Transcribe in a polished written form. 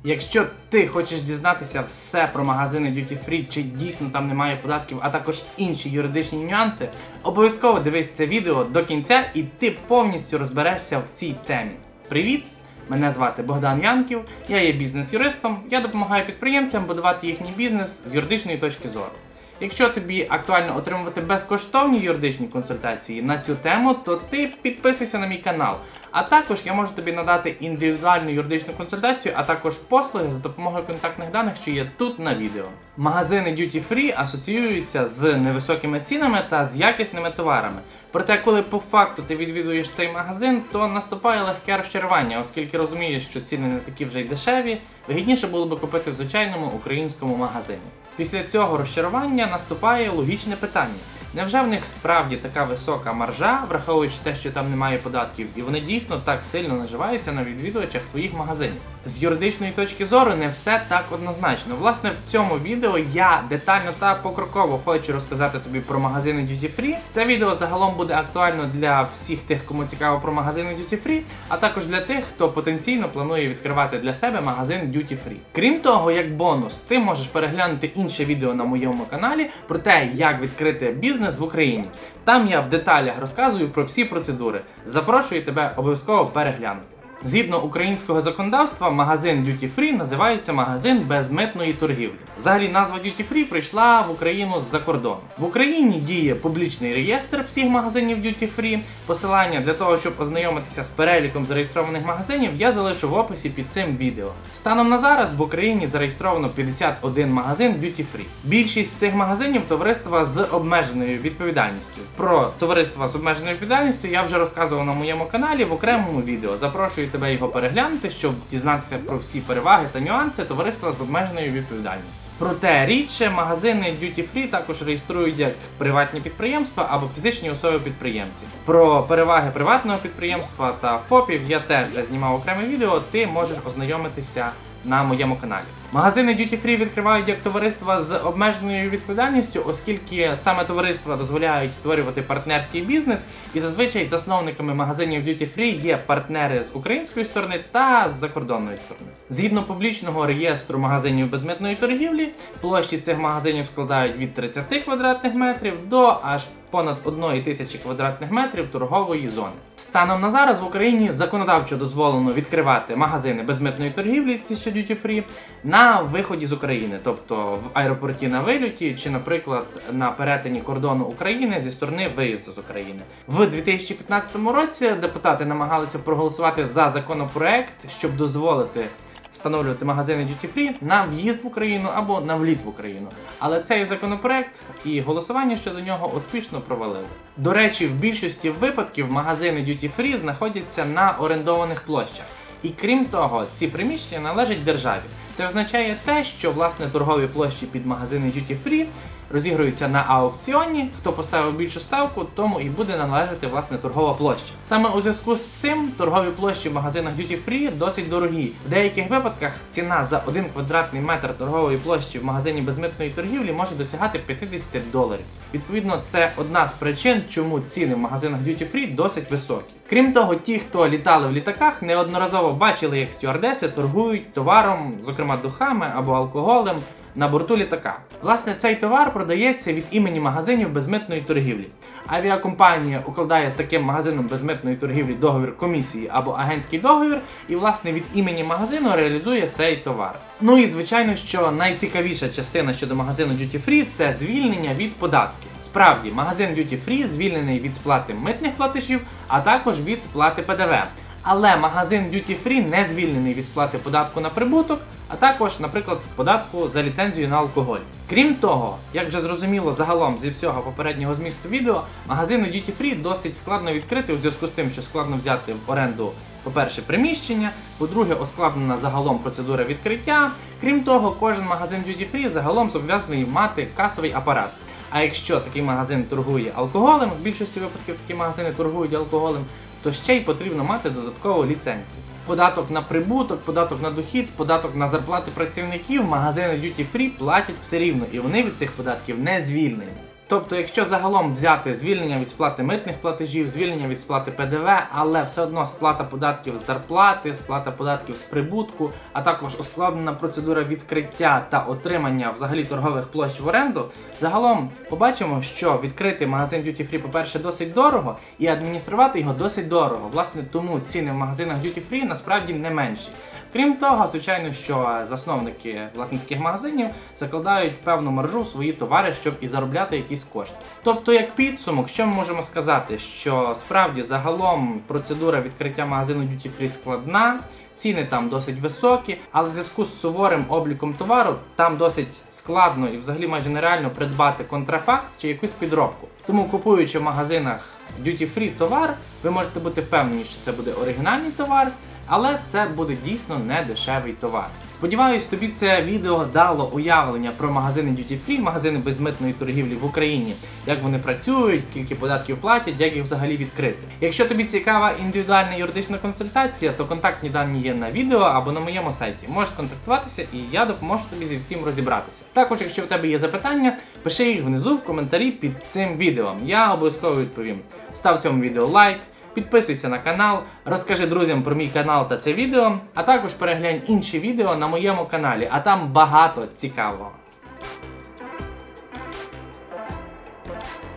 Якщо ти хочеш дізнатися все про магазини Duty Free, чи дійсно там немає податків, а також інші юридичні нюанси, обов'язково дивись це відео до кінця і ти повністю розберешся в цій темі. Привіт! Мене звати Богдан Янків, я є бізнес-юристом, я допомагаю підприємцям будувати їхній бізнес з юридичної точки зору. Якщо тобі актуально отримувати безкоштовні юридичні консультації на цю тему, то ти підписуйся на мій канал. А також я можу тобі надати індивідуальну юридичну консультацію, а також послуги за допомогою контактних даних, що є тут на відео. Магазини Duty Free асоціюються з невисокими цінами та з якісними товарами. Проте, коли по факту ти відвідуєш цей магазин, то наступає легке розчарування, оскільки розумієш, що ціни не такі вже й дешеві, вигідніше було б купити в звичайному українському магазині. Після цього розчарування наступає логічне питання. Невже в них справді така висока маржа, враховуючи те, що там немає податків, і вони дійсно так сильно наживаються на відвідувачах своїх магазинів? З юридичної точки зору не все так однозначно. Власне, в цьому відео я детально та покроково хочу розказати тобі про магазини Duty Free. Це відео загалом буде актуально для всіх тих, кому цікаво про магазини Duty Free, а також для тих, хто потенційно планує відкривати для себе магазин Duty Free. Крім того, як бонус, ти можеш переглянути інше відео на моєму каналі про те, як відкрити бізнес в Україні. Там я в деталях розказую про всі процедури. Запрошую тебе обов'язково переглянути. Згідно українського законодавства, магазин Duty Free називається магазин безмитної торгівлі. Взагалі назва Duty Free прийшла в Україну з-за кордону. В Україні діє публічний реєстр всіх магазинів Duty Free. Посилання для того, щоб ознайомитися з переліком зареєстрованих магазинів, я залишу в описі під цим відео. Станом на зараз в Україні зареєстровано 51 магазин Duty Free. Більшість цих магазинів – товариства з обмеженою відповідальністю. Про товариства з обмеженою відповідальністю я вже розказував на моєму каналі в окремому відео. Запрошую тебе його переглянути, щоб дізнатися про всі переваги та нюанси товариства з обмеженою відповідальністю. Проте рідше магазини Duty Free також реєструють як приватні підприємства або фізичні особи-підприємці. Про переваги приватного підприємства та ФОПів я теж вже знімав окреме відео, ти можеш ознайомитися на моєму каналі. Магазини Duty Free відкривають як товариства з обмеженою відповідальністю, оскільки саме товариства дозволяють створювати партнерський бізнес, і зазвичай засновниками магазинів Duty Free є партнери з української сторони та з закордонної сторони. Згідно публічного реєстру магазинів безмитної торгівлі, площі цих магазинів складають від 30 квадратних метрів до аж понад 1000 квадратних метрів торгової зони. Станом на зараз в Україні законодавчо дозволено відкривати магазини безмитної торгівлі, ці що Duty Free, на виході з України, тобто в аеропорті на вильоті чи, наприклад, на перетині кордону України зі сторони виїзду з України. В 2015 році депутати намагалися проголосувати за законопроект, щоб дозволити встановлювати магазини Duty Free на в'їзд в Україну або на вліт в Україну. Але цей законопроект і голосування щодо нього успішно провалили. До речі, в більшості випадків магазини Duty Free знаходяться на орендованих площах. І крім того, ці приміщення належать державі. Це означає те, що власне торгові площі під магазини Duty Free розігруються на аукціоні, хто поставив більшу ставку, тому і буде належати власне торгова площа. Саме у зв'язку з цим торгові площі в магазинах Duty Free досить дорогі. В деяких випадках ціна за 1 квадратний метр торгової площі в магазині безмитної торгівлі може досягати $50. Відповідно, це одна з причин, чому ціни в магазинах Duty Free досить високі. Крім того, ті, хто літали в літаках, неодноразово бачили, як стюардеси торгують товаром, зокрема духами або алкоголем, на борту літака. Власне, цей товар продається від імені магазинів безмитної торгівлі. Авіакомпанія укладає з таким магазином безмитної торгівлі договір комісії або агентський договір і, власне, від імені магазину реалізує цей товар. Ну і, звичайно, що найцікавіша частина щодо магазину Duty Free – це звільнення від податків. Справді, магазин Duty Free звільнений від сплати митних платежів, а також від сплати ПДВ. Але магазин Duty Free не звільнений від сплати податку на прибуток, а також, наприклад, податку за ліцензію на алкоголь. Крім того, як вже зрозуміло загалом зі всього попереднього змісту відео, магазини Duty Free досить складно відкрити у зв'язку з тим, що складно взяти в оренду, по-перше, приміщення, по-друге, ускладнена загалом процедура відкриття. Крім того, кожен магазин Duty Free загалом зобов'язаний мати касовий апарат. А якщо такий магазин торгує алкоголем, в більшості випадків такі магазини торгують алкоголем, то ще й потрібно мати додаткову ліцензію. Податок на прибуток, податок на дохід, податок на зарплати працівників магазини Duty Free платять все рівно, і вони від цих податків не звільнені. Тобто, якщо загалом взяти звільнення від сплати митних платежів, звільнення від сплати ПДВ, але все одно сплата податків з зарплати, сплата податків з прибутку, а також ускладнена процедура відкриття та отримання взагалі торгових площ в оренду, загалом побачимо, що відкрити магазин Duty Free, по-перше, досить дорого, і адмініструвати його досить дорого. Власне, тому ціни в магазинах Duty Free насправді не менші. Крім того, звичайно, що засновники власне таких магазинів закладають певну маржу в свої товари, щоб і заробляти якісь кошти. Тобто, як підсумок, що ми можемо сказати, що справді загалом процедура відкриття магазину Duty Free складна, ціни там досить високі, але в зв'язку з суворим обліком товару там досить складно і взагалі майже нереально придбати контрафакт чи якусь підробку. Тому, купуючи в магазинах Duty Free товар, ви можете бути впевнені, що це буде оригінальний товар, але це буде дійсно не дешевий товар. Сподіваюсь, тобі це відео дало уявлення про магазини Duty Free, магазини безмитної торгівлі в Україні, як вони працюють, скільки податків платять, як їх взагалі відкрити. Якщо тобі цікава індивідуальна юридична консультація, то контактні дані є на відео або на моєму сайті. Можеш сконтактуватися і я допоможу тобі зі всім розібратися. Також, якщо в тебе є запитання, пиши їх внизу в коментарі під цим відео. Я обов'язково відповім. Став цьому відео лайк. Підписуйся на канал, розкажи друзям про мій канал та це відео, а також переглянь інші відео на моєму каналі, а там багато цікавого.